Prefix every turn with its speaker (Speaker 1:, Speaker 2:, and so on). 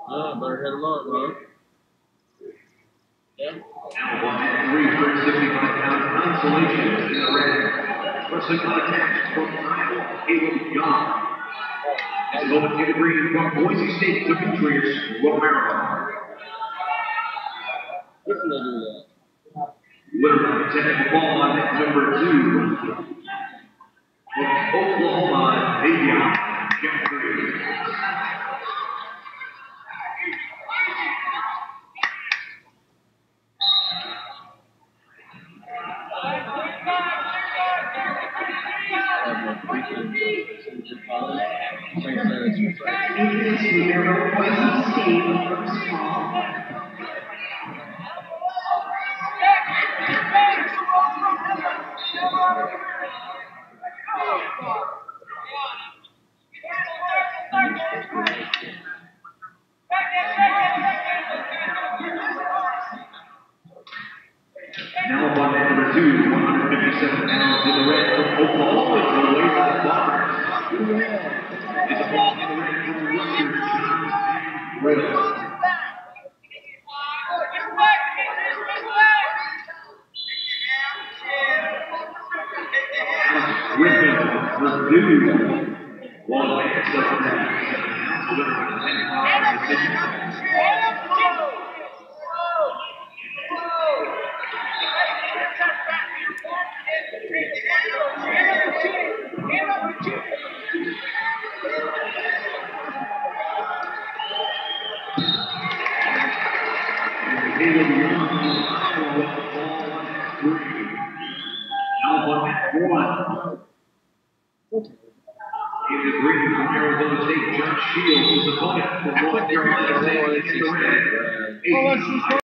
Speaker 1: Better hit him up, huh? Yeah.
Speaker 2: Now 165-pound consolation in the red. Wrestling contact from Iowa, Caleb Young. His opponent in the green from Boise State, Demetrius Romero.
Speaker 1: What can they do that?
Speaker 2: Winner taking the ball on number 2. From Oklahoma, Davion Jeffrey. Now up on number 2, 157 pounds in the red from Oklahoma, the way from the Bombers. It's a ball in the red from Rutgers, John Will. Griffin, Purdue. One away at 7 pounds. Winner with a 10-pound decision. Caleb Young with the ball at 3. Now on at 1. In the green from Arizona State, Josh Shields, his opponent from North Carolina State in the red.